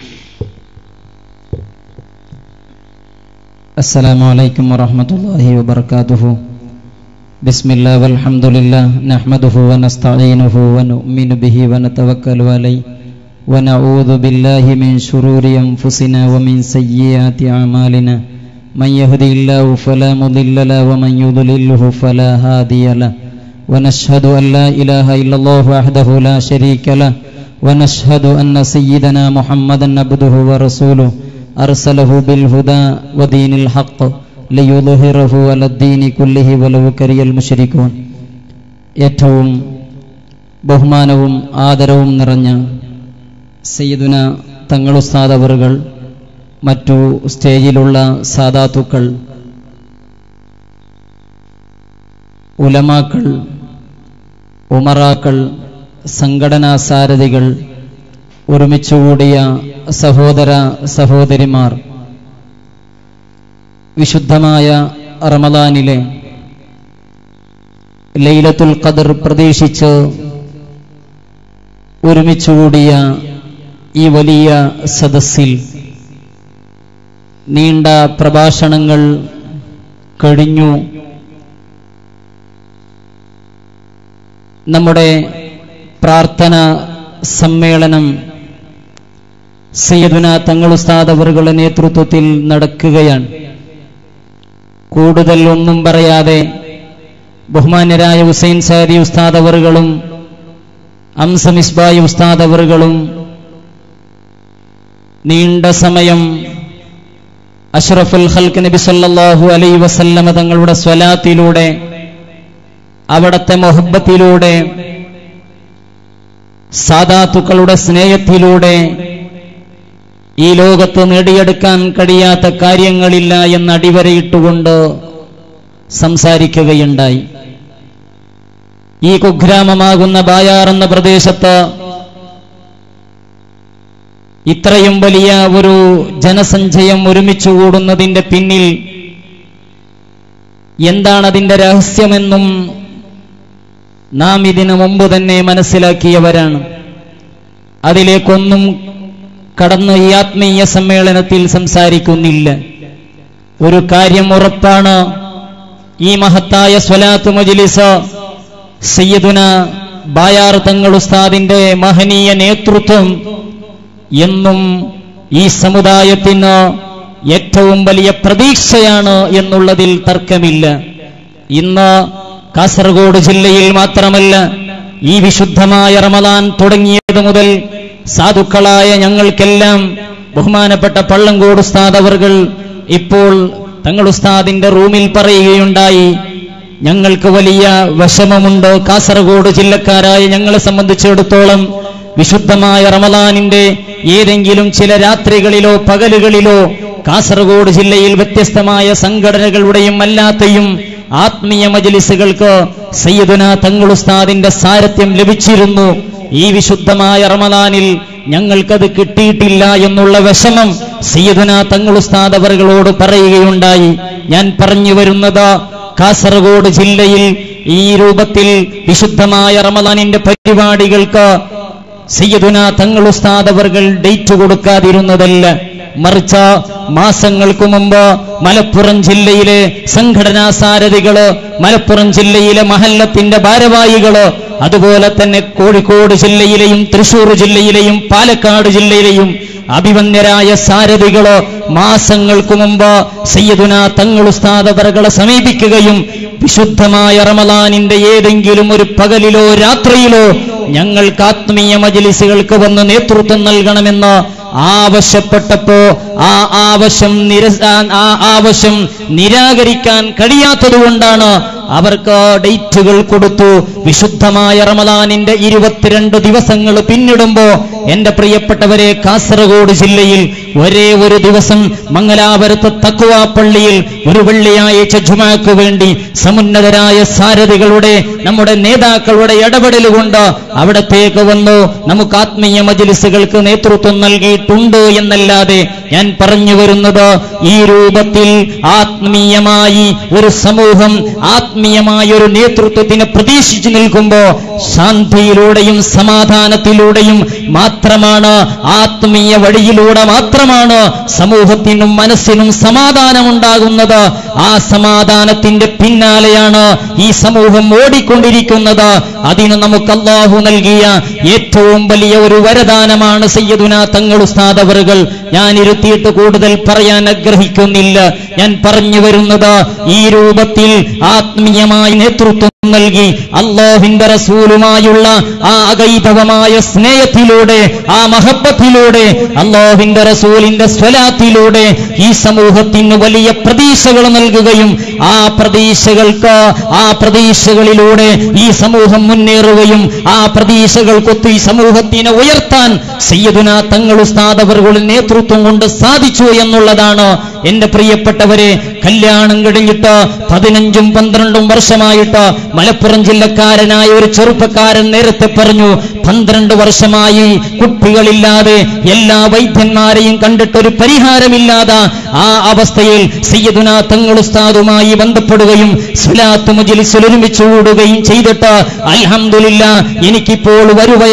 السلام عليكم ورحمة الله وبركاته. بسم الله والحمد لله نحمده ونستعينه ونؤمن به ونتوكل عليه ونعوذ بالله من شرور أنفسنا ومن سيئات أعمالنا من يهدي الله فلا مضل له ومن يضلله فلا هادي له ونشهد أن لا إله إلا الله وحده لا شريك له ونشهد أن سيدنا محمدا عبده ورسوله أرسله بالهدى ودين الحق ليظهره على الدين كله ولو كره المشركون. ഏറ്റവും ബഹുമാനവും ആദരവും നിറഞ്ഞ സയ്യിദുന തങ്ങൾ ഉസ്താദ് അവറുകൾ, മറ്റു സ്റ്റേജിലുള്ള സാദാത്തുക്കൾ, ഉലമാക്കൾ, ഉമറാക്കൾ, സംഘടനാ സാരഥികൾ, ഒരുമിച്ചുകൂടിയ സഹോദര സഹോദരിമാർ, വിശുദ്ധമായ റമദാനിലെ ലൈലത്തുൽ ഖദർ പ്രതീക്ഷിച്ച് ഒരുമിച്ചുകൂടിയ ഈ വലിയ സദസ്സിൽ നീണ്ട പ്രഭാഷണങ്ങൾ കഴിഞ്ഞു. നമ്മുടെ പ്രാർത്ഥന സമ്മേളനം സയ്യിദുന തങ്ങൾ ഉസ്താദ് അവറുകളുടെ നേതൃത്വത്തിൽ നടക്കുകയാണ്. കൂടുതൽ ഒന്നും പറയാതെ ബഹുമാന്യരായ ഹുസൈൻ സാരി ഉസ്താദ് അവറുകളും അംസ മിസ്ബായി ഉസ്താദ് അവറുകളും നീണ്ട സമയം അഷ്റഫുൽ ഖൽഖ് നബി സല്ലല്ലാഹു അലൈഹി വസല്ലമ തങ്ങളുടെ സ്വലാത്തിലൂടെ, അവിടത്തെ മുഹബ്ബത്തിലൂടെ, സാദാത്തുക്കളുടെ സ്നേഹത്തിലൂടെ ഈ ലോകത്ത് നേടിയെടുക്കാൻ കഴിയാത്ത കാര്യങ്ങളില്ല എന്ന് അടിവരയിട്ടുകൊണ്ട് സംസാരിക്കുകയുണ്ടായി. ഈ കുഗ്രാമമാകുന്ന ബായാർ എന്ന പ്രദേശത്ത് ഇത്രയും വലിയ ഒരു ജനസഞ്ചയം ഒരുമിച്ചു കൂടുന്നതിന്റെ പിന്നിൽ എന്താണ് അതിന്റെ രഹസ്യമെന്നും നാം ഇതിനു മുമ്പ് തന്നെ മനസ്സിലാക്കിയവരാണ്. അതിലേക്കൊന്നും കടന്ന് ഈ ആത്മീയ സമ്മേളനത്തിൽ സംസാരിക്കുന്നില്ല. ഒരു കാര്യം ഉറപ്പാണ്, ഈ മഹത്തായ സ്വലാത്ത് മജ്ലിസ് സയ്യിദുന ബായാർ തങ്ങൾ ഉസ്താദിന്റെ മഹനീയ നേതൃത്വം എന്നും ഈ സമുദായത്തിന് ഏറ്റവും വലിയ പ്രതീക്ഷയാണ് എന്നുള്ളതിൽ തർക്കമില്ല. ഇന്ന് കാസർഗോഡ് ജില്ലയിൽ മാത്രമല്ല, ഈ വിശുദ്ധമായ റമദാൻ തുടങ്ങിയത് മുതൽ സാധുക്കളായ ഞങ്ങൾക്കെല്ലാം ബഹുമാനപ്പെട്ട പള്ളങ്കോട് ഉസ്താദ് അവർകൾ ഇപ്പോൾ തങ്ങൾ ഉസ്താദിന്റെ റൂമിൽ പറയുകയുണ്ടായി, ഞങ്ങൾക്ക് വലിയ വിഷമമുണ്ട്. കാസർഗോഡ് ജില്ലക്കാരായ ഞങ്ങളെ സംബന്ധിച്ചിടത്തോളം വിശുദ്ധമായ റമദാനിന്റെ ഏതെങ്കിലും ചില രാത്രികളിലോ പകലുകളിലോ കാസർഗോഡ് ജില്ലയിൽ വ്യത്യസ്തമായ സംഘടനകളുടെയും അല്ലാത്തയും ആത്മീയ മജ്ലിസുകൾക്ക് സയ്യിദുന തങ്ങൾ ഉസ്താദിന്റെ സാരഥ്യം ലഭിച്ചിരുന്നു. ഈ വിശുദ്ധമായ റമദാനിൽ ഞങ്ങൾക്കത് കിട്ടിയിട്ടില്ല എന്നുള്ള വിഷമം സയ്യിദുന തങ്ങൾ ഉസ്താദ് അവറുകളോട് പറയുകയുണ്ടായി. ഞാൻ പറഞ്ഞു വരുന്നത്, കാസർഗോഡ് ജില്ലയിൽ ഈ രൂപത്തിൽ വിശുദ്ധമായ റമദാനിന്റെ പരിപാടികൾക്ക് സയ്യിദുന തങ്ങൾ ഉസ്താദ് അവറുകൾ ഡേറ്റ് കൊടുക്കാതിരുന്നതല്ല, മറിച്ച് മാസങ്ങൾക്ക് മുമ്പ് മലപ്പുറം ജില്ലയിലെ സംഘടനാ സാരഥികള്, മലപ്പുറം ജില്ലയിലെ മഹല്ലത്തിന്റെ ഭാരവാഹികള്, അതുപോലെ തന്നെ കോഴിക്കോട് ജില്ലയിലെയും തൃശൂർ ജില്ലയിലെയും പാലക്കാട് ജില്ലയിലെയും അഭിമന്യരായ സാരഥികള് മാസങ്ങൾക്ക് മുമ്പ് സയ്യിദുന തങ്ങൾ ഉസ്താദ് അവറുകളെ സമീപിക്കുകയും വിശുദ്ധമായ റമദാനിന്റെ ഏതെങ്കിലും ഒരു പകലിലോ രാത്രിയിലോ ഞങ്ങൾക്ക് ആത്മീയ മജ്ലിസുകൾക്ക് വന്ന് നേതൃത്വം നൽകണമെന്ന് ആവശ്യപ്പെട്ടപ്പോ ആ ആവശ്യം നിരാകരിക്കാൻ കഴിയാത്തതുകൊണ്ടാണ് അവർക്ക് ഡേറ്റുകൾ കൊടുത്തു. വിശുദ്ധമായ റമദാനിന്റെ 22 ദിവസങ്ങൾ പിന്നിടുമ്പോ എന്റെ പ്രിയപ്പെട്ടവരെ, കാസർഗോഡ് ജില്ലയിൽ ഒരേ ഒരു ദിവസം മംഗലാപുരത്ത് തഖ്വ പള്ളിയിൽ ഒരു വെള്ളിയാഴ്ച ജുമാക്ക് വേണ്ടി സമുന്നതരായ സാരഥികളുടെ, നമ്മുടെ നേതാക്കളുടെ ഇടപെടൽ കൊണ്ട് അവിടത്തേക്ക് വന്നു നമുക്ക് ആത്മീയ മജ്ലിസുകൾക്ക് നേതൃത്വം നൽകിയിട്ടുണ്ട് എന്നല്ലാതെ ഞാൻ പറഞ്ഞു വരുന്നത്, ഈ രൂപത്തിൽ ആത്മീയമായി ഒരു സമൂഹം ആത്മീയമായ ഒരു നേതൃത്വത്തിനെ പ്രതീക്ഷിച്ചു നിൽക്കുമ്പോൾ ശാന്തിയിലൂടെയും സമാധാനത്തിലൂടെയും മാത്രമാണ്, ആത്മീയ വഴിയിലൂടെ മാത്രമാണ് സമൂഹത്തിനും മനസ്സിനും സമാധാനമുണ്ടാകുന്നത്. ആ സമാധാനത്തിന്റെ പിന്നാലെയാണ് ഈ സമൂഹം ഓടിക്കൊണ്ടിരിക്കുന്നത്. അതിന് നമുക്ക് അല്ലാഹു നൽകിയ ഏറ്റവും വലിയ ഒരു വരദാനമാണ് സയ്യിദുനാ തങ്ങൾ ഉസ്താദ് അവറുകൾ. ഞാൻ ഇരുത്തിയിട്ട് കൂടുതൽ പറയാൻ ആഗ്രഹിക്കുന്നില്ല. ഞാൻ പറഞ്ഞു വരുന്നത്, ഈ രൂപത്തിൽ ആത്മീയമായ നേതൃത്വം നൽകി അല്ലാഹുവിന്റെ റസൂലുമായുള്ള ആ അഗൈതവമായ സ്നേഹത്തിലൂടെ, ആ മഹബ്ബത്തിലൂടെ, അല്ലാഹുവിന്റെ റസൂലിന്റെ സ്വലാത്തിലൂടെ ഈ സമൂഹത്തിന് വലിയ പ്രതീക്ഷകൾ നൽകുകയും ആ പ്രതീക്ഷകളിലൂടെ ഈ സമൂഹം മുന്നേറുകയും ആ പ്രതീക്ഷകൾക്കൊത്ത് ഈ സമൂഹത്തിനെ ഉയർത്താൻ സയ്യിദുനാ തങ്ങൾ ഉസ്താദ് അവരുടെ നേതൃത്വം കൊണ്ട് സാധിച്ചു എന്നുള്ളതാണ്. എന്റെ പ്രിയപ്പെട്ടവരെ, കല്യാണം കഴിഞ്ഞിട്ട് 15-12 വർഷമായിട്ട് മലപ്പുറം ജില്ലക്കാരനായ ഒരു ചെറുപ്പക്കാരൻ നേരത്തെ പറഞ്ഞു, 12 വർഷമായി കുട്ടികളില്ലാതെ എല്ലാ വൈദ്യന്മാരെയും കണ്ടിട്ടൊരു പരിഹാരമില്ലാതെ ആ അവസ്ഥയിൽ സയ്യിദുനാ തങ്ങൾ ഉസ്താദുമായി ബന്ധപ്പെടുകയും സ്വലാത്ത് മജ്‌ലിസിൽ ഒരുമിച്ച് കൂടുകയും ചെയ്തിട്ട് അൽഹംദുലില്ലാഹ് എനിക്കിപ്പോൾ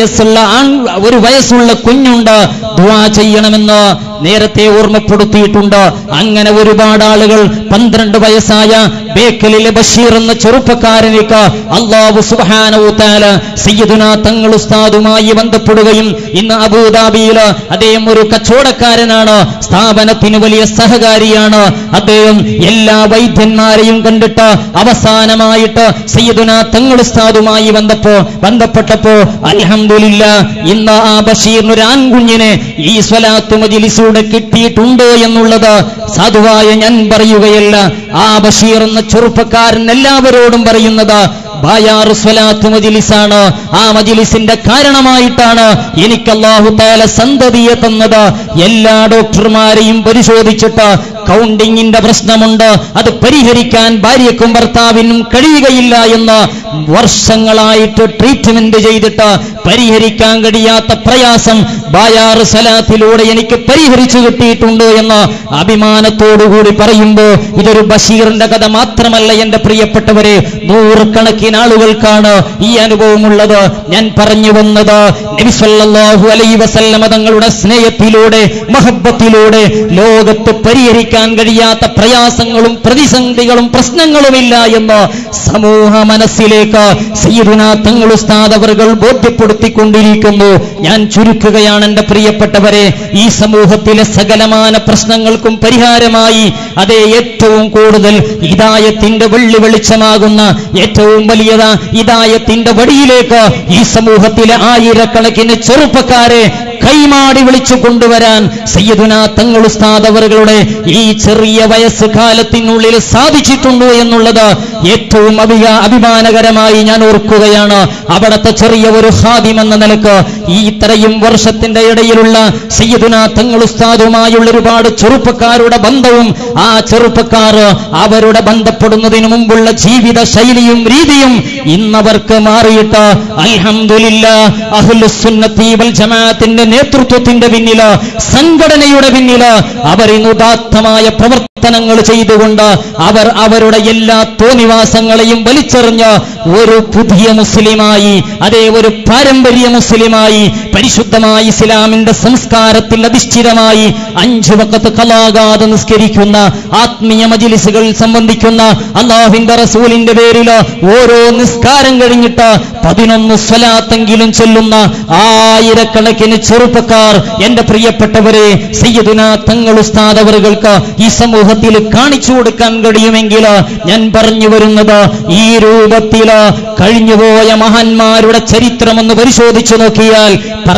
ഒരു വയസ്സുള്ള കുഞ്ഞുണ്ട്, ദുആ ചെയ്യണമെന്ന് നേരത്തെ ഓർമ്മപ്പെടുത്തിയിട്ടുണ്ട്. അങ്ങനെ ഒരുപാട് ആളുകൾ 12 വയസ്സായ ബേക്കലിലെ ബഷീർ എന്ന ചെറുപ്പക്കാരനേക്ക് അല്ലാഹു സുബ്ഹാനഹു വ തആല സയ്യിദുനാ തങ്ങൾ ഉസ്താദുമായി ബന്ധപ്പെടുകയും ഇന്ന് അബൂദാബിയിൽ അദ്ദേഹം ഒരു കച്ചവടക്കാരനാണ്, സ്ഥാപനത്തിന് വലിയ സഹകാരിയാണ്. അദ്ദേഹം എല്ലാ വൈദ്യന്മാരെയും കണ്ടിട്ട് അവസാനമായിട്ട് സയ്യിദുനാ തങ്ങൾ ഉസ്താദുമായി ബന്ധപ്പെട്ടപ്പോ അൽഹംദുലില്ലാഹ് ഇന്ന് ആ ബഷീറിന് ഒരു ആൺകുഞ്ഞിനെ ഈ സ്വലാത്ത് മജ്‌ലിസിലൂടെ കിട്ടിയിട്ടുണ്ട് എന്നുള്ളത് സാധുവായ ഞാൻ പറയുകയല്ല. ആ ബഷീർ എന്ന ചെറുപ്പക്കാരൻ എല്ലാവരോടും പറയുന്നത് ബായാർ സ്വലാത്ത് മജ്‌ലിസാണ്. ആ മജ്‌ലിസിന്റെ കാരണമായിട്ടാണ് എനിക്ക് അല്ലാഹു തആല സന്തതിയെ തന്നത്. എല്ലാ ഡോക്ടർമാരെയും പരിശോധിച്ചിട്ട് കൗണ്ടിങ്ങിന്റെ പ്രശ്നമുണ്ട്, അത് പരിഹരിക്കാൻ ഭാര്യയ്ക്കും ഭർത്താവിനും കഴിയുകയില്ല എന്ന് വർഷങ്ങളായിട്ട് ട്രീറ്റ്മെന്റ് ചെയ്തിട്ട് പരിഹരിക്കാൻ കഴിയാത്ത പ്രയാസം ബായാർ സ്വലാത്തിലൂടെ എനിക്ക് പരിഹരിച്ചു കിട്ടിയിട്ടുണ്ട് എന്ന് അഭിമാനത്തോടുകൂടി പറയുമ്പോൾ ഇതൊരു ബഷീറിന്റെ കഥ മാത്രമല്ല എന്റെ പ്രിയപ്പെട്ടവരെ, നൂറുകണക്കിന് ആളുകൾക്കാണ് ഈ അനുഭവമുള്ളത്. ഞാൻ പറഞ്ഞു വന്നത്, നബി സല്ലല്ലാഹു അലൈഹി വസല്ലമ തങ്ങളുടെ സ്നേഹത്തിലൂടെ, മഹബ്ബത്തിലൂടെ ലോകത്ത് പരിഹരിക്കാൻ കഴിയാത്ത പ്രയാസങ്ങളും പ്രതിസന്ധികളും പ്രശ്നങ്ങളുമില്ല എന്ന് സമൂഹ മനസ്സിലേക്ക് സയ്യിദുനാ തങ്ങൾ ഉസ്താദ് അവറുകൾ ബോധ്യപ്പെടുത്തിക്കൊണ്ടിരിക്കുന്നു. ഞാൻ ചുരുക്കുകയാണ് എന്റെ പ്രിയപ്പെട്ടവരെ, ഈ സമൂഹത്തിലെ സകലമാന പ്രശ്നങ്ങൾക്കും പരിഹാരമായി അതേ ഏറ്റവും കൂടുതൽ ഹിദായത്തിന്റെ വെള്ളിവെളിച്ചമാകുന്ന ഏറ്റവും വലിയ ഹിദായത്തിന്റെ വഴിയിലേക്ക് ഈ സമൂഹത്തിലെ ആയിരക്കണക്കിന് ചെറുപ്പക്കാരെ കൈമാടി വിളിച്ചു കൊണ്ടുവരാൻ സയ്യിദുനാ തങ്ങൾ ഉസ്താദ് അവറുകളുടെ ഈ ചെറിയ വയസ്സുകാലത്തിനുള്ളിൽ സാധിച്ചിട്ടുണ്ട് എന്നുള്ളത് ഏറ്റവും അഭിമാനകരമായി ഞാൻ ഓർക്കുകയാണ്. അവിടുത്തെ ചെറിയ ഒരു ഖാദിം എന്ന നിലക്ക് ഈ ഇത്രയും വർഷത്തിന്റെ ഇടയിലുള്ള സയ്യിദുനാ തങ്ങൾ ഉസ്താദുമായുള്ള ഒരുപാട് ചെറുപ്പക്കാരുടെ ബന്ധവും ആ ചെറുപ്പക്കാർ അവരുടെ ബന്ധപ്പെടുന്നതിന് മുമ്പുള്ള ജീവിത ശൈലിയും രീതിയും ഇന്നവർക്ക് മാറിയിട്ട് അൽഹംദുലില്ലാഹ് അഹ്ലുസ് സുന്നത്തി വൽ ജമാഅത്തിന്റെ നേതൃത്വത്തിന്റെ പിന്നില്, സംഘടനയുടെ പിന്നില് അവരിന്ന് ഉദാത്തമായ പ്രവർത്തനങ്ങൾ ചെയ്തുകൊണ്ട് അവരുടെ എല്ലാ തോന്നിവാസങ്ങളെയും വലിച്ചെറിഞ്ഞ് ഒരു പുതിയ മുസ്ലിമായി, അതേ ഒരു പാരമ്പര്യ മുസ്ലിമായി, പരിശുദ്ധമായ ഇസ്ലാമിന്റെ സംസ്കാരത്തിൽ അധിഷ്ഠിതമായി 5 വഖത്ത് ഖലാകാതെ നിസ്കരിക്കുന്ന, ആത്മീയ മജ്‌ലിസുകൾ സംബന്ധിക്കുന്ന, അല്ലാഹുവിന്റെ റസൂലിന്റെ പേരിൽ ഓരോ നിസ്കാരം കഴിഞ്ഞിട്ട് 11 സ്വലാത്തെങ്കിലും ചൊല്ലുന്ന ആയിരക്കണക്കിന് ചെറുപ്പക്കാർ എന്റെ പ്രിയപ്പെട്ടവരെ സയ്യിദുനാ തങ്ങൾ ഉസ്താദ് അവറുകൾക്ക് ഈ സമൂഹത്തിൽ കാണിച്ചു കൊടുക്കാൻ കഴിയുമെങ്കിൽ ഞാൻ പറഞ്ഞു വരുന്നത്, ഈ രൂപത്തിൽ കഴിഞ്ഞുപോയ മഹാന്മാരുടെ ചരിത്രമൊന്ന് പരിശോധിച്ചു നോക്കിയാൽ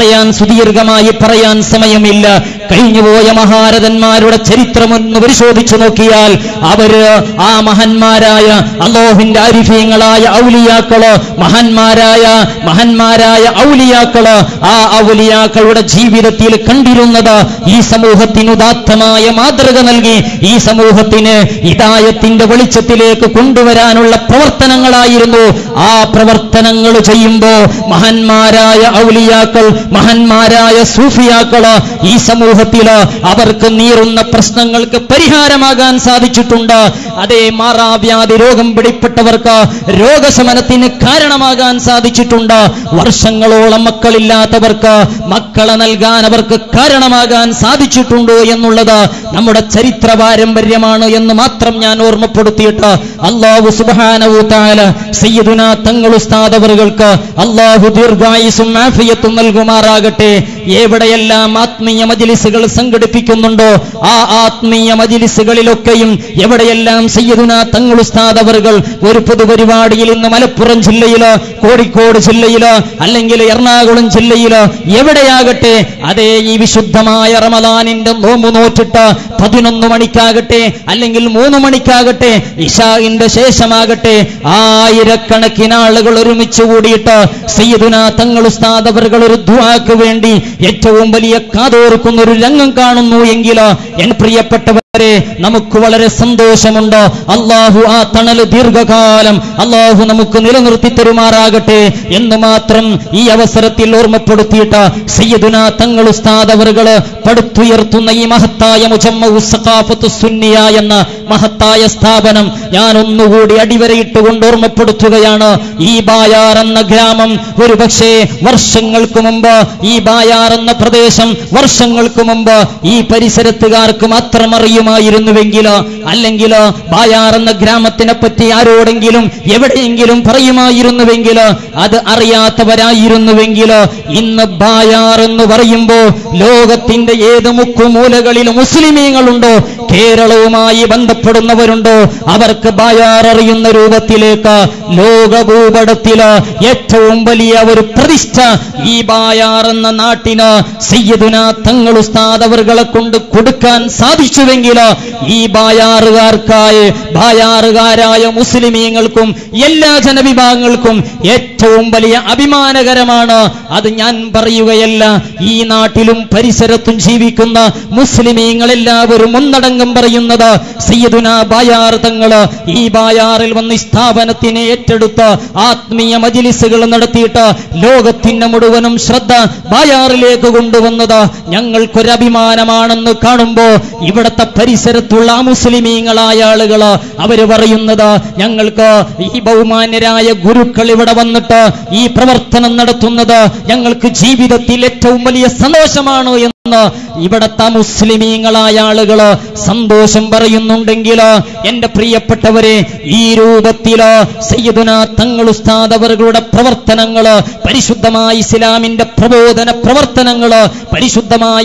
സുദീർഘമായി പറയാൻ സമയമില്ല. കഴിഞ്ഞുപോയ മഹാരഥന്മാരുടെ ചരിത്രമൊന്ന് പരിശോധിച്ചു നോക്കിയാൽ അവര് ആ മഹാന്മാരായ അല്ലാഹുവിന്റെ ആരിഫീങ്ങളായ ഔലിയാക്കള്, മഹാന്മാരായ ഔലിയാക്കള്, ആ ഔലിയാക്കളുടെ ജീവിതത്തിൽ കണ്ടിരുന്നത് ഈ സമൂഹത്തിന് ഉദാത്തമായ മാതൃക നൽകി ഈ സമൂഹത്തിന് ഹിദായത്തിന്റെ വെളിച്ചത്തിലേക്ക് കൊണ്ടുവരാനുള്ള പ്രവർത്തനങ്ങളായിരുന്നു. ആ പ്രവർത്തനങ്ങൾ ചെയ്യുമ്പോൾ മഹാന്മാരായ ഔലിയാക്കൾ, മഹാന്മാരായ സൂഫിയാക്കള് ഈ സമൂഹ സമൂഹത്തിൽ അവർക്ക് നീറുന്ന പ്രശ്നങ്ങൾക്ക് പരിഹാരമാകാൻ സാധിച്ചിട്ടുണ്ട്. അതേ മാറാവ്യാധി രോഗം പിടിപ്പെട്ടവർക്ക് രോഗശമനത്തിന് കാരണമാകാൻ സാധിച്ചിട്ടുണ്ട്. വർഷങ്ങളോളം മക്കളില്ലാത്തവർക്ക് മക്കളെ നൽകാൻ അവർക്ക് കാരണമാകാൻ സാധിച്ചിട്ടുണ്ടോ എന്നുള്ളത് നമ്മുടെ ചരിത്ര പാരമ്പര്യമാണ് എന്ന് മാത്രം ഞാൻ ഓർമ്മപ്പെടുത്തിയിട്ട് അല്ലാഹു സുബ്ഹാനഹു വ തആല സയ്യിദുനാ തങ്ങൾ ഉസ്താദ് അവർക്ക് അല്ലാഹു ദീർഘായുസ്സും ആഫിയത്തും നൽകുമാറാകട്ടെ. എവിടെയെല്ലാം ആത്മീയ മജ്ലിസുകൾ സംഘടിപ്പിക്കുന്നുണ്ടോ ആ ആത്മീയ മജ്ലിസുകളിലൊക്കെയും എവിടെയെല്ലാം സയ്യിദുനാ തങ്ങൾ ഉസ്താദ് അവർ ഒരു പൊതുപരിപാടിയിൽ ഇന്ന് മലപ്പുറം ജില്ലയിലോ കോഴിക്കോട് ജില്ലയിലോ അല്ലെങ്കിൽ എറണാകുളം ജില്ലയിലോ എവിടെയാകട്ടെ, അതേ ഈ വിശുദ്ധമായ റമദാനിന്റെ നോമ്പ് നോറ്റിട്ട് 11 മണിക്കാകട്ടെ അല്ലെങ്കിൽ 3 മണിക്കാകട്ടെ ഇശാഇന്റെ ശേഷമാകട്ടെ ആയിരക്കണക്കിന് ആളുകൾ ഒരുമിച്ച് കൂടിയിട്ട് സയ്യിദുനാ തങ്ങൾ ഉസ്താദ് അവർ ഒരു ദുആക്ക് വേണ്ടി ഏറ്റവും വലിയ കാതോർക്കുന്ന ഒരു രംഗം കാണുന്നു എങ്കിൽ എൻ പ്രിയപ്പെട്ടവരെ നമുക്ക് വളരെ സന്തോഷമുണ്ട്. അല്ലാഹു ആ തണൽ ദീർഘകാലം അല്ലാഹു നമുക്ക് നിലനിർത്തി തരുമാറാകട്ടെ എന്ന് മാത്രം ഈ അവസരത്തിൽ ഓർമ്മപ്പെടുത്തിയിട്ട് സയ്യിദുനാ തങ്ങൾ ഉസ്താദ് അവർ പടുത്തുയർത്തുന്ന ഈ മഹത്തായ മുജമ്മഉ സഖാഫത്തു സുന്നിയ എന്ന മഹത്തായ സ്ഥാപനം ഞാൻ ഒന്നുകൂടി അടിവരയിട്ടുകൊണ്ട് ഓർമ്മപ്പെടുത്തുകയാണ്. ഈ ബായാർ എന്ന ഗ്രാമം ഒരുപക്ഷേ വർഷങ്ങൾക്ക് മുമ്പ്, ഈ ബായാർ എന്ന പ്രദേശം വർഷങ്ങൾക്ക് മുമ്പ് ഈ പരിസരത്തുകാർക്ക് മാത്രം അറിയുമായിരുന്നുവെങ്കിൽ, അല്ലെങ്കിൽ ബായാർ എന്ന ഗ്രാമത്തിനെ പറ്റി ആരോടെങ്കിലും എവിടെയെങ്കിലും പറയുമായിരുന്നുവെങ്കിൽ, അത് അറിയാത്തവരായിരുന്നുവെങ്കിൽ, ഇന്ന് ബായാർ എന്ന് പറയുമ്പോൾ ലോകത്തിന്റെ ഏത് മുക്കുമൂലകളിലും മുസ്ലിമീങ്ങളുണ്ടോ, കേരളവുമായി ബന്ധപ്പെടുന്നവരുണ്ടോ, അവർക്ക് ബായാർ അറിയുന്ന രൂപത്തിലേക്ക് ലോകഭൂപടത്തില് ഏറ്റവും വലിയ ഒരു പ്രതിഷ്ഠ ഈ ബായാർ എന്ന നാട്ടിന് സയ്യിദുനാ തങ്ങൾ ഉസ്താദ് അവരെ കൊണ്ട് കൊടുക്കാൻ സാധിച്ചുവെങ്കിൽ ഈ ബായാറുകാർക്കായി ബായാറുകാരായ മുസ്ലിമീങ്ങൾക്കും എല്ലാ ജനവിഭാഗങ്ങൾക്കും ഏറ്റവും വലിയ അഭിമാനകരമാണ്. അത് ഞാൻ പറയുകയല്ല, ഈ നാട്ടിലും പരിസരത്തും ജീവിക്കുന്ന മുസ്ലിമീങ്ങൾ എല്ലാവരും ഒന്നടങ്കം പറയുന്നത് സയ്യിദുനാ ബായാർ തങ്ങള് ഈ ബായാറിൽ വന്ന് സ്ഥാപനത്തിനെ ഏറ്റെടുത്ത് ആത്മീയ മജ്ലിസുകൾ നടത്തിയിട്ട് ലോകത്തിന്റെ മുഴുവനും ശ്രദ്ധ ബായാറിലേക്ക് കൊണ്ടുവന്നത് ഞങ്ങൾക്കൊരഭിമാനമാണെന്ന് കാണുമ്പോ ഇവിടത്തെ പരിസരത്തുള്ള മുസ്ലിമീങ്ങളായ ആളുകൾ അവര് പറയുന്നത് ഞങ്ങൾക്ക് ഈ ബഹുമാന്യരായ ഗുരുക്കൾ ഇവിടെ വന്നിട്ട് ഈ പ്രവർത്തനം നടത്തുന്നത് ഞങ്ങൾക്ക് ജീവിതത്തിൽ ഏറ്റവും വലിയ സന്തോഷമാണ് എന്ന് ഇവിടത്തെ മുസ്ലിമീങ്ങളായ ആളുകൾ സന്തോഷം പറയുന്നുണ്ടെങ്കിൽ എന്റെ പ്രിയപ്പെട്ടവരെ, ഈ രൂപത്തിൽ സയ്യിദുനാ തങ്ങൾ ഉസ്താദ് അവരുടെ പ്രവർത്തനങ്ങള്, പരിശുദ്ധമായ ഇസ്ലാമിന്റെ പ്രബോധന പ്രവർത്തനങ്ങള്, പരിശുദ്ധമായ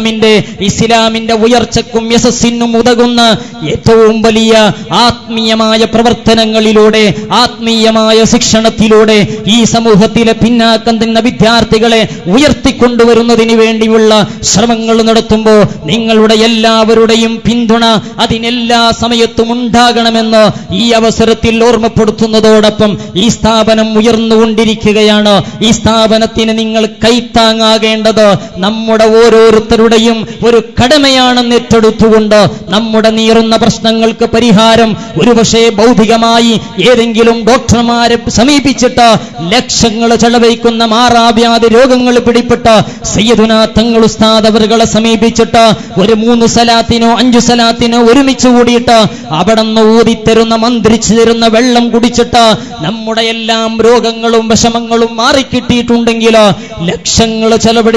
ഇസ്ലാമിന്റെ ഉയർച്ചക്കും യശസ്സിനും ഉതകുന്ന ഏറ്റവും വലിയ ആത്മീയമായ പ്രവർത്തനങ്ങളിലൂടെ, ആത്മീയമായ ശിക്ഷണത്തിലൂടെ ഈ സമൂഹത്തിലെ പിന്നാക്കം നിന്ന വിദ്യാർത്ഥികളെ ഉയർത്തിക്കൊണ്ടുവരുന്നതിന് വേണ്ടിയുള്ള ശ്രമങ്ങൾ നടത്തുമ്പോൾ നിങ്ങളുടെ എല്ലാവരുടെയും പിന്തുണ അതിനെല്ലാ സമയത്തും ഉണ്ടാകണമെന്ന് ഈ അവസരത്തിൽ ഓർമ്മപ്പെടുത്തുന്നതോടൊപ്പം ഈ സ്ഥാപനം ഉയർന്നുകൊണ്ടിരിക്കുകയാണ്. ഈ സ്ഥാപനത്തിന് നിങ്ങൾ കൈത്താങ്ങാകേണ്ടത് നമ്മുടെ ഓരോരുത്തരുടെയും ഒരു കടമയാണെന്ന് ഏറ്റെടുത്തുകൊണ്ട് നമ്മുടെ നീറുന്ന പ്രശ്നങ്ങൾക്ക് പരിഹാരം ഒരുപക്ഷെ ഭൗതികമായി ഏതെങ്കിലും ഡോക്ടർമാരെ സമീപിച്ചിട്ട് ലക്ഷങ്ങൾ ചെലവഴിക്കുന്ന മാറാവ്യാധി രോഗങ്ങൾ പിടിപ്പെട്ട സയ്യിദുനാ തങ്ങൾ ഉസ്താദ് അവരെ സമീപിച്ചിട്ട് ഒരു 3 സലാത്തിനോ 5 സലാത്തിനോ ഒരുമിച്ച് കൂടിയിട്ട് അവിടെ നിന്ന് ഊതിത്തരുന്ന മന്ത്രിച്ചു തരുന്ന വെള്ളം കുടിച്ചിട്ട് നമ്മുടെ എല്ലാം രോഗങ്ങളും വിഷമങ്ങളും മാറിക്കിട്ടിയിട്ടുണ്ടെങ്കിൽ ലക്ഷങ്ങൾ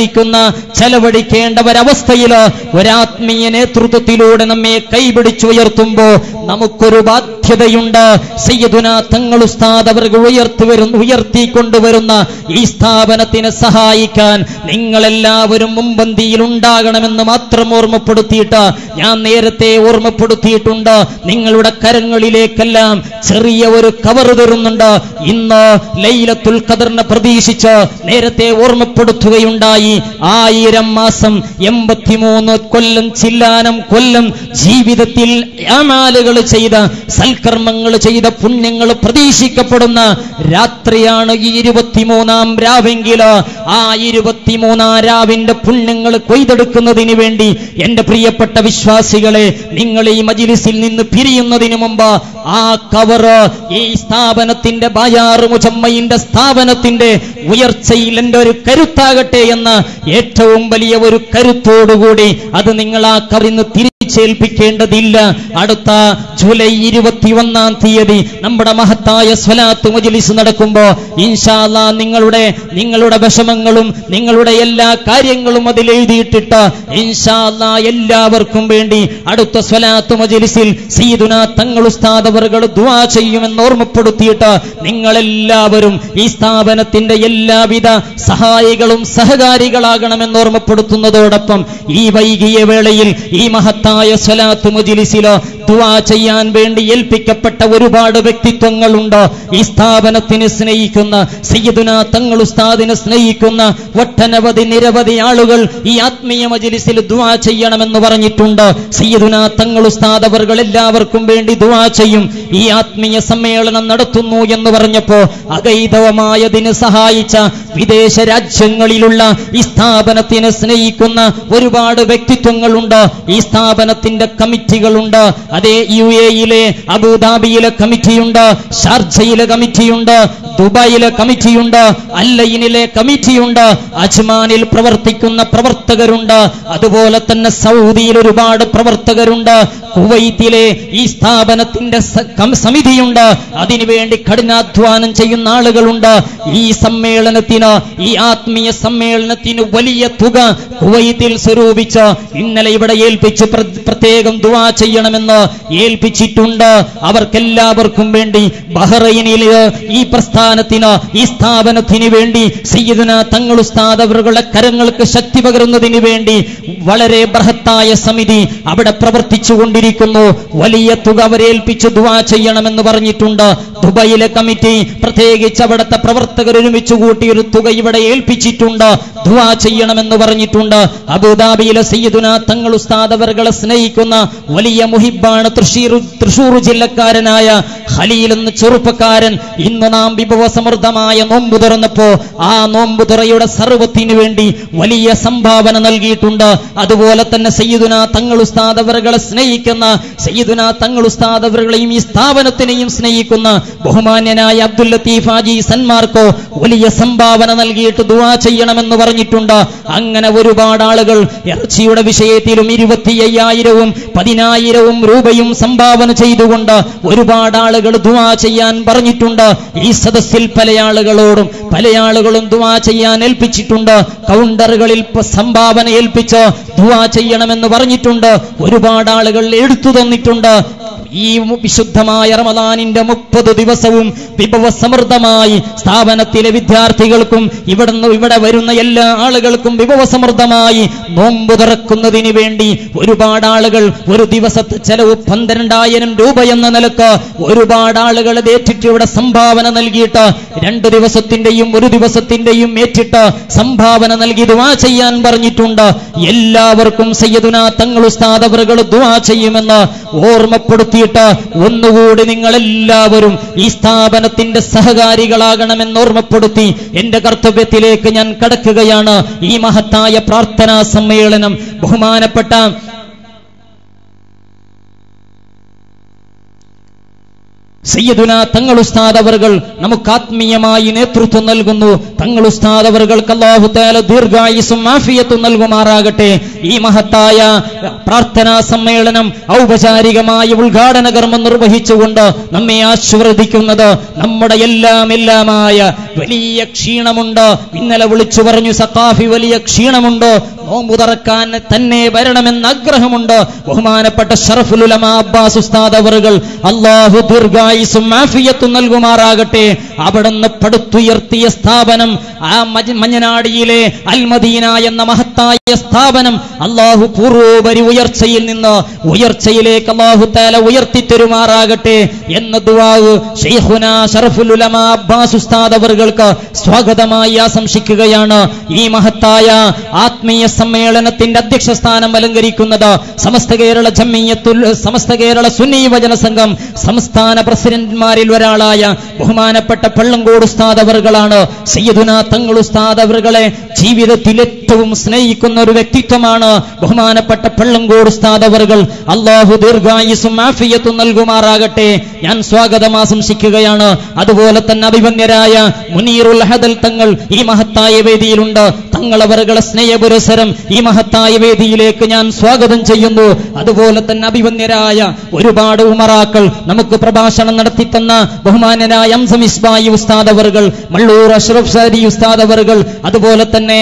ചെലവഴിക്കേണ്ട ഒരവസ്ഥയിൽ ഒരാത്മീയ നേതൃത്വത്തിലൂടെ നമ്മെ കൈപിടിച്ചുയർത്തുമ്പോ നമുക്കൊരു ബാധ്യതയുണ്ട്. സയ്യിദുനാ തങ്ങൾ ഉസ്താദ് അവർ ഉയർത്തിക്കൊണ്ടുവരുന്ന ഈ സ്ഥാപനത്തിനെ സഹായിക്കാൻ നിങ്ങളെല്ലാവരും മുൻപന്തിയിൽ ഉണ്ടാകണമെന്ന് മാത്രം ഓർമ്മപ്പെടുത്തിയിട്ട് ഞാൻ നേരത്തെ ഓർമ്മപ്പെടുത്തിയിട്ടുണ്ട്. നിങ്ങളുടെ കരങ്ങളിലേക്കെല്ലാം ചെറിയ ഒരു കവർ തരുന്നുണ്ട്. ഇന്ന് ലൈലത്തുൽ ഖദറിനെ പ്രതീക്ഷിച്ച് നേരത്തെ ഓർമ്മപ്പെടുത്തുകയുണ്ടായി. 1000 മാസം 83 കൊല്ലം ചില്ലാനം കൊല്ലം ജീവിതത്തിൽ അമാലുകൾ ചെയ്ത സൽക്കർമ്മങ്ങൾ ചെയ്ത പുണ്യങ്ങൾ പ്രതീക്ഷിക്കപ്പെടുന്ന രാത്രിയാണ് ഈ 23-ാം രാവെങ്കിൽ ആ 23-ാം രാവിന്റെ പുണ്യങ്ങൾ കൊയ്തെടുക്കുന്നതിന് വേണ്ടി എന്റെ പ്രിയപ്പെട്ട വിശ്വാസികളെ, നിങ്ങൾ ഈ മജ്ലിസിൽ നിന്ന് പിരിയുന്നതിന് മുമ്പ് ആ കവർ ഈ സ്ഥാപനത്തിന്റെ ബായാറ് മുജമ്മയിന്റെ സ്ഥാപനത്തിന്റെ ഉയർച്ചയിൽ എന്റെ ഒരു കരുത്താകട്ടെ എന്ന ഏറ്റവും വലിയ ഒരു കരുത്തോടുകൂടി അത് നിങ്ങൾ ആ കവറിന്ന് തിരിച്ചേൽപ്പിക്കേണ്ടതില്ല. അടുത്ത ജൂലൈ 21-ാം തീയതി നമ്മുടെ മഹത്തായ സ്വലാത്ത് മജ്ലിസ് നടക്കുമ്പോ ഇൻഷാ അല്ലാഹ് നിങ്ങളുടെ വിഷമങ്ങളും നിങ്ങളുടെ എല്ലാ കാര്യങ്ങളും അതിൽ എഴുതിയിട്ടിട്ട് ഇൻഷാ അല്ലാഹ് എല്ലാവർക്കും വേണ്ടി അടുത്ത സ്വലാത്ത് മജ്ലിസിൽ സയ്യിദുനാ തങ്ങൾ ഉസ്താദ് അവറുകൾ ദുആ ചെയ്യുമെന്ന് ഓർമ്മപ്പെടുത്തിയിട്ട് നിങ്ങളെല്ലാവരും ഈ സ്ഥാപനത്തിന്റെ എല്ലാവിധ സഹായികളും സഹകാരികളാകണമെന്ന് ഓർമ്മപ്പെടുത്തുന്നതോടൊപ്പം ഈ വൈകിയ വേളയിൽ ഈ മഹത്തായ സ്വലാത്ത് മജ്ലിസിൽ ദുആ ചെയ്യാൻ വേണ്ടി ഏൽപ്പിക്കപ്പെട്ട ഒരുപാട് വ്യക്തിത്വങ്ങളുണ്ട്. ഈ സ്ഥാപനത്തിനെ സ്നേഹിക്കുന്ന സയ്യിദുനാ തങ്ങൾ ഉസ്താദിനെ സ്നേഹിക്കുന്ന ഒട്ടനവധി നിരവധി ആളുകൾ ഈ ആത്മീയ മജ്ലിസിൽ ദുആ ചെയ്യണമെന്ന് പറഞ്ഞിട്ടുണ്ട്. സയ്യിദുനാ തങ്ങൾ ഉസ്താദ് അവറുകൾ എല്ലാവർക്കും വേണ്ടി ദുആ ചെയ്യും. ഈ ആത്മീയ സമ്മേളനം നടത്തുന്നു എന്ന് പറഞ്ഞപ്പോ അഗൈതവമായതിന് സഹായിച്ച വിദേശ രാജ്യങ്ങളിലുള്ള ഈ സ്ഥാപനത്തിനെ സ്നേഹിക്കുന്ന ഒരുപാട് വ്യക്തിത്വങ്ങളുണ്ട്. ഈ സ്ഥാപനത്തിന്റെ കമ്മിറ്റികളുണ്ട്. അതേ UAE-യിലെ അബുദാബിയിലെ കമ്മിറ്റിയുണ്ട്, ഷാർജയിലെ കമ്മിറ്റിയുണ്ട്, ദുബായിലെ കമ്മിറ്റിയുണ്ട്, അല്ലൈനിലെ കമ്മിറ്റിയുണ്ട്, അജ്മാനിൽ പ്രവർത്തിക്കുന്ന പ്രവർത്തകരുണ്ട്, അതുപോലെ തന്നെ സൗദിയിൽ ഒരുപാട് പ്രവർത്തകരുണ്ട്, കുവൈത്തിലെ ഈ സ്ഥാപനത്തിന്റെ സമിതിയുണ്ട്. അതിനുവേണ്ടി കഠിനാധ്വാനം ചെയ്യുന്ന ആളുകളുണ്ട്. ഈ സമ്മേളനത്തിന്, ഈ ആത്മീയ സമ്മേളനത്തിന് വലിയ തുക കുവൈത്തിൽ സ്വരൂപിച്ച് ഇന്നലെ ഇവിടെ ഏൽപ്പിച്ച് പ്രത്യേകം ദുആ ചെയ്യണമെന്ന് ഏൽപ്പിച്ചിട്ടുണ്ട്. അവർക്കെല്ലാവർക്കും വേണ്ടി ബഹ്റൈനിൽ ഈ പ്രസ്ഥാനത്തിന്, ഈ സ്ഥാപനത്തിന് വേണ്ടി സയ്യിദുനാ തങ്ങൾ ഉസ്താദ് അവരുടെ കരങ്ങൾക്ക് ശക്തി പകരുന്നതിന് വേണ്ടി വളരെ ബൃഹത്തായ സമിതി അവിടെ പ്രവർത്തിച്ചുകൊണ്ടിരിക്കുന്നു. വലിയ തുക അവരേൽപ്പിച്ച് ദുആ ചെയ്യണമെന്ന് പറഞ്ഞിട്ടുണ്ട്. ദുബായിലെ കമ്മിറ്റി പ്രത്യേകിച്ച് അവിടുത്തെ പ്രവർത്തകർ ഒരുമിച്ച് കൂട്ടി ഒരു തുക ഇവിടെ ഏൽപ്പിച്ചിട്ടുണ്ട്, ദുആ ചെയ്യണമെന്ന് പറഞ്ഞിട്ടുണ്ട്. അബുദാബിയിലെ സയ്യിദുനാ തങ്ങൾ ഉസ്താദ് അവരുടെ സ്നേഹിക്കുന്ന വലിയ മുഹിബ്ബാണ് തൃശൂർ ജില്ലക്കാരനായ ഖലീൽ എന്ന ചെറുപ്പക്കാരൻ. ഇന്ന് നാം വിഭവസമൃദ്ധമായ നോമ്പ് തുറന്നപ്പോ ആ നോമ്പ് തുറയുടെ സർവ്വത്തിന് വേണ്ടി വലിയ സംഭാവന നൽകിയിട്ടുണ്ട്. അതുപോലെ തന്നെ സയ്യിദുനാ തങ്ങൾ ഉസ്താദ് അവരുടെ സ്നേഹിക്കുന്ന സയ്യിദുനാ തങ്ങൾ ഉസ്താദ് അവരുടെയും ഈ സ്ഥാപനത്തിനെയും സ്നേഹിക്കുന്ന ബഹുമാന്യനായ അബ്ദുൽ ലത്തീഫ് ഹാജി സന്മാർക്കോ വലിയ സംഭാവന നൽകിയിട്ട് ദുആ ചെയ്യണമെന്ന് പറഞ്ഞിട്ടുണ്ട്. അങ്ങനെ ഒരുപാട് ആളുകൾ ഇറച്ചിയുടെ വിഷയത്തിലും 25,000-ഉം 10,000-ഉം രൂപയും സംഭാവന ചെയ്തുകൊണ്ട് ഒരുപാട് ആളുകൾ ദുആ ചെയ്യാൻ പറഞ്ഞിട്ടുണ്ട്. ഈ സദസ്സിൽ പല ആളുകളും ദുആ ചെയ്യാൻ ഏൽപ്പിച്ചിട്ടുണ്ട്. കൗണ്ടറുകളിൽ സംഭാവന ഏൽപ്പിച്ച് ദുആ ചെയ്യണമെന്ന് പറഞ്ഞിട്ടുണ്ട്. ഒരുപാട് ആളുകൾ എടുത്തു തന്നിട്ടുണ്ട്. ഈ വിശുദ്ധമായ റമദാനിന്റെ 30 ദിവസവും വിഭവസമൃദ്ധമായി സ്ഥാപനത്തിലെ വിദ്യാർത്ഥികൾക്കും ഇവിടെ വരുന്ന എല്ലാ ആളുകൾക്കും വിഭവസമൃദ്ധമായി നോമ്പ് തുറക്കുന്നതിന് വേണ്ടി ഒരുപാട് ആളുകൾ ഒരു ദിവസത്തെ ചെലവ് 12,000 രൂപ എന്ന നിലക്ക് ഒരുപാട് ആളുകൾ ഏറ്റിട്ട് ഇവിടെ സംഭാവന നൽകിയിട്ട് 2 ദിവസത്തിന്റെയും 1 ദിവസത്തിന്റെയും ഏറ്റിട്ട് സംഭാവന നൽകി ദുആ ചെയ്യാൻ പറഞ്ഞിട്ടുണ്ട്. എല്ലാവർക്കും സയ്യിദുനാ തങ്ങൾ ഉസ്താദ് അവറുകൾ ദുആ ചെയ്യുമെന്ന് ഓർമ്മപ്പെടുത്തി ഒന്നുകൂടി നിങ്ങളെല്ലാവരും ഈ സ്ഥാപനത്തിന്റെ സഹകാരികളാകണമെന്ന് ഓർമ്മപ്പെടുത്തി എന്റെ കർത്തവ്യത്തിലേക്ക് ഞാൻ കടക്കുകയാണ്. ഈ മഹത്തായ പ്രാർത്ഥനാ സമ്മേളനം ബഹുമാനപ്പെട്ട സയ്യിദുനാ തങ്ങൾ ഉസ്താദ് അവറുകൾ നമുക്ക് ആത്മീയമായി നേതൃത്വം നൽകുന്നു. തങ്ങൾ ഉസ്താദ് അവറുകൾക്ക് അല്ലാഹു തആല ദീർഘായുസ്സും ആഫിയത്തും നൽകുമാറാകട്ടെ. ഈ മഹത്തായ പ്രാർത്ഥനാ സമ്മേളനം ഔപചാരികമായ ഉദ്ഘാടന കർമ്മം നിർവഹിച്ചുകൊണ്ട് നമ്മെ ആശീർവദിക്കുന്നത് നമ്മുടെ എല്ലാമായ വലിയ ക്ഷീണമുണ്ട്. ഇന്നലെ വിളിച്ചു പറഞ്ഞു സഖാഫി വലിയ ക്ഷീണമുണ്ട്, നോമ്പ് തുറക്കാൻ തന്നെ വരണമെന്ന് ആഗ്രഹമുണ്ട്. ബഹുമാനപ്പെട്ട ശറഫുൽ ഉലമാ അബ്ബാസ് ഉസ്താദ് അവറുകൾ അല്ലാഹു ദീർഘായുസ്സും ദീർഘായുസ്സും ആഫിയത്തും നൽകുമാറാകട്ടെ. അവിടുന്ന് പടുത്തുയർത്തിയ സ്ഥാപനം, ആ മഞ്ഞനാടിയിലെ അൽമദീന എന്ന മഹത്തായ സ്ഥാപനം അല്ലാഹു പൂർവോപരി ഉയർച്ചയിൽ നിന്ന് ഉയർച്ചയിലേക്ക് അല്ലാഹു തആല ഉയർത്തിത്തരുമാറാകട്ടെ എന്ന ദുആ ശൈഖുനാ ശറഫുൽ ഉലമ അബ്ബാസ് ഉസ്താദ് അവർക്ക് സ്വാഗതമായി ആശംസിക്കുകയാണ്. ഈ മഹത്തായ ആത്മീയ സമ്മേളനത്തിന്റെ അധ്യക്ഷ സ്ഥാനം അലങ്കരിക്കുന്നത് സമസ്ത കേരള സുന്നി വചന സംഘം സംസ്ഥാന പ്രസിഡന്റുമാരിൽ ഒരാളായ ബഹുമാനപ്പെട്ട പള്ളങ്കോട് ഉസ്താദ് അവർകളാണ്. സയ്യിദുനാ തങ്ങൾ ഉസ്താദ് അവർകളെ ജീവിതത്തിൽ ഏറ്റവും സ്നേഹിക്കുന്ന ഒരു വ്യക്തിത്വമാണ് ബഹുമാനപ്പെട്ട പള്ളങ്കോട് ഉസ്താദ് അവർകൾ. അല്ലാഹു ദീർഘായുസ്സും ആഫിയത്തും നൽകുമാറാകട്ടെ. ഞാൻ സ്വാഗതം ആശംസിക്കുകയാണ്. അതുപോലെ തന്നെ അഭിമന്യരായ മുനീറുൽ ഹദൽ തങ്ങൾ ഈ മഹത്തായ വേദിയിലുണ്ട്. തങ്ങൾ അവരുടെ സ്നേഹപുരസരം ഈ മഹത്തായ വേദിയിലേക്ക് ഞാൻ സ്വാഗതം ചെയ്യുന്നു. അതുപോലെ തന്നെ അഭിമന്യരായ ഒരുപാട് ഉമറാക്കൾ നമുക്ക് പ്രഭാഷണം നടത്തിത്തന്ന ബഹുമാനനായ അംസം ഇസ്മായി ഉസ്താദ് അവർകൾ, മള്ളൂർ അഷ്റഫ് സാരി ഉസ്താദ് അവർകൾ, അതുപോലെ തന്നെ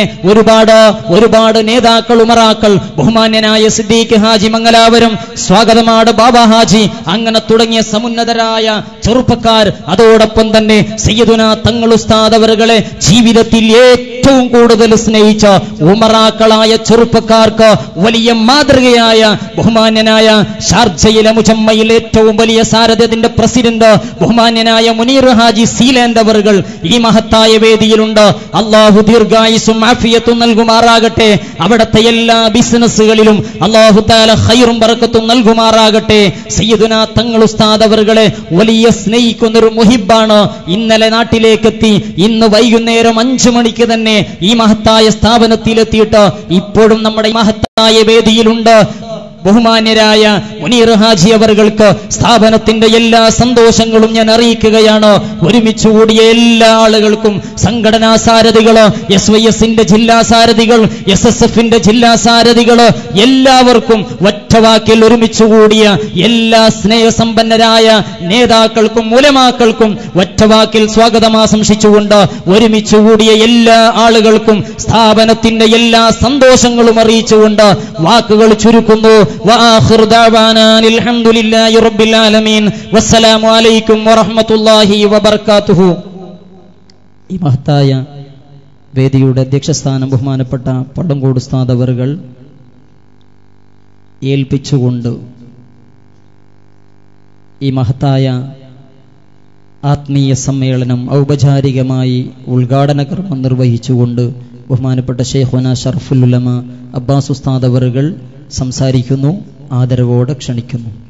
ഒരുപാട് നേതാക്കൾ ഉമറാക്കൾ, ബഹുമാന്യനായ സിദ്ദീഖ് ഹാജി മംഗലാപുരം, സ്വാഗതമാണ് ബാബ ഹാജി, അങ്ങനെ തുടങ്ങിയ സമുന്നതരായ ചെറുപ്പക്കാർ, അതോടൊപ്പം തന്നെ സയ്യിദുനാ തങ്ങൾ ഉസ്താദ് അവരുടെ ജീവിതത്തിൽ ഏറ്റവും കൂടുതൽ സ്നേഹിച്ച ഉമറാക്കളായ ചെറുപ്പക്കാർക്ക് വലിയ മാതൃകയായ ബഹുമാന്യനായ ഷാർജയിലെ മുജമ്മയിൽ ഏറ്റവും വലിയ സാരഥ്യത്തിന്റെ പ്രസിഡന്റ് ബഹുമാന്യനായ മുനീർ ഹാജി സീലാൻഡ് അവർകൾ ഈ മഹത്തായ വേദിയിലുണ്ട്. അല്ലാഹു ദീർഘായുസ്സും ആഫിയത്തും നൽകുമാറാകട്ടെ. അവിടുത്തെ എല്ലാ ബിസിനസ്സുകളിലും അല്ലാഹു തആല ഖൈറും ബറക്കത്തും നൽകുമാറാകട്ടെ. സയ്യിദുനാ തങ്ങൾ ഉസ്താദ് അവരുടെ വലിയ സ്നേഹിക്കുന്ന ഒരു മുഹിബാണ്. ഇന്നലെ നാട്ടിലേക്കെത്തി, ഇന്ന് വൈകുന്നേരം 5 മണിക്ക് തന്നെ ഈ മഹത്തായ സ്ഥാപനത്തിലെത്തിയിട്ട് ഇപ്പോഴും നമ്മുടെ മഹത്തായ വേദിയിലുണ്ട്. ബഹുമാന്യരായ മുനീർ ഹാജി അവർക്ക് സ്ഥാപനത്തിന്റെ എല്ലാ സന്തോഷങ്ങളും ഞാൻ അറിയിക്കുകയാണ്. ഒരുമിച്ച് കൂടിയ എല്ലാ ആളുകൾക്കും, സംഘടനാ സാരഥികള്, SYSന്റെ ജില്ലാ സാരഥികൾ, SSFന്റെ ജില്ലാ സാരഥികള്, എല്ലാവർക്കും ഒറ്റവാക്കിൽ ഒരുമിച്ച് കൂടിയ എല്ലാ സ്നേഹസമ്പന്നരായ നേതാക്കൾക്കും ഉലമാക്കൾക്കും ഒറ്റവാക്കിൽ സ്വാഗതം ആശംസിച്ചുകൊണ്ട് ഒരുമിച്ച് കൂടിയ എല്ലാ ആളുകൾക്കും സ്ഥാപനത്തിന്റെ എല്ലാ സന്തോഷങ്ങളും അറിയിച്ചുകൊണ്ട് വാക്കുകൾ ചുരുക്കുന്നു. وآخر دعوانا الحمد لله رب العالمين والسلام عليكم ورحمة الله وبركاته. ഈ മഹത്തായ വേദിയുടെ അധ്യക്ഷസ്ഥാനം ബഹുമാനപ്പെട്ട പള്ളങ്കോട് ഉസ്താദ് അവர்கள் ഏൽപ്പിച്ചുകൊണ്ട് ഈ മഹത്തായ ആത്മീയ സമ്മേളനം ഔപചാരികമായി ഉദ്ഘാടന കർമ്മം നിർവഹിച്ചുകൊണ്ട് ബഹുമാനപ്പെട്ട ശൈഖുനാ ശറഫുൽ ഉലമ അബ്ബാസ് ഉസ്താദ് അവர்கள் സംസാരിക്കുന്നു. ആദരവോടെ ക്ഷണിക്കുന്നു.